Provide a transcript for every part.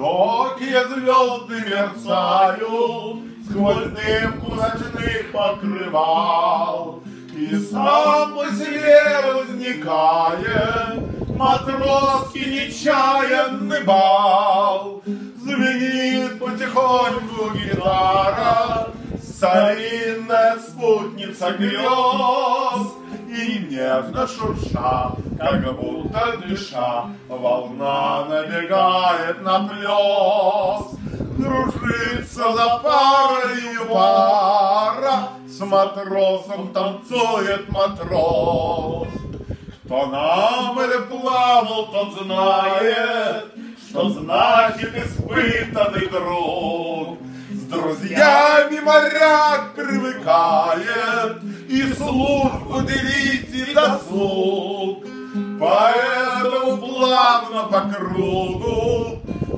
Далекие звезды мерцают сквозь дымку ночных покрывал, и сам по себе возникает матросский нечаянный бал. Звенит потихоньку гитара, старинная спутница грез, и нежно шурша, как будто дыша, волна набегает на плес. Кружится за парою пара, с матросом танцует матрос. Кто на море плавал, тот знает, что значит испытанный труд. С друзьями моряк привыкает и службу делить, и досуг. Поэтому плавно по кругу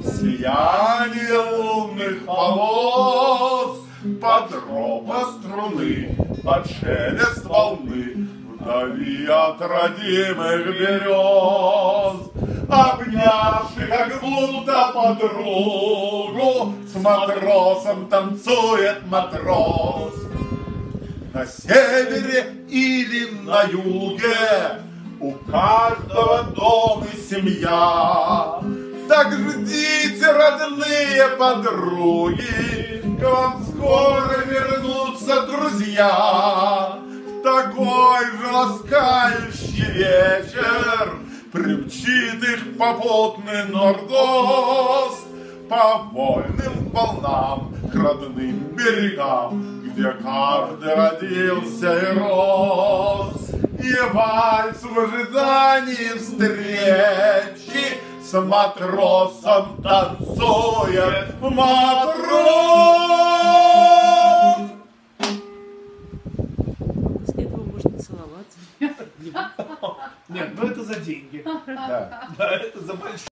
сияние лунных полос, под ропот струны, под шелест волны, вдали от родимых берез, обнявши как будто подругу, с матросом танцует матрос. На севере или на юге у каждого дом и семья. Так ждите, родные подруги, к вам скоро вернутся друзья. В такой же ласкающий вечер примчит их попутный нордост по вольным волнам к родным берегам, где каждый родился и рос. И вальс в ожидании встречи с матросом танцует матрос. После этого можно целоваться. Нет, ну это за деньги. Да. Да, это за большие.